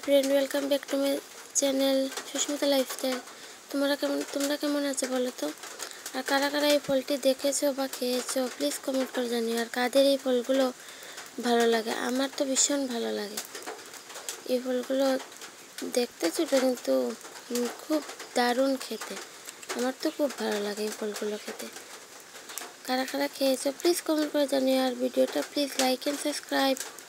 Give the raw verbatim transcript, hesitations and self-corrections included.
Friend, welcome back to my channel Susmita lifestyle. তোমরা কেমন তোমরা কেমন আছো বলো তো? আর কারা কারা এই ফলটি দেখেছো বা খেয়েছো প্লিজ কমেন্ট করে জানিও। আর কাদের এই ফলগুলো ভালো লাগে? আমার তো ভীষণ ভালো লাগে। এই ফলগুলো দেখতে ছোটো কিন্তু খুব দারুণ খেতে। আমার তো খুব ভালো লাগে এই ফলগুলো খেতে। কারা কারা খেয়েছো প্লিজ কমেন্ট করে জানিও। আর ভিডিওটা প্লিজ লাইক অ্যান্ড সাবস্ক্রাইব।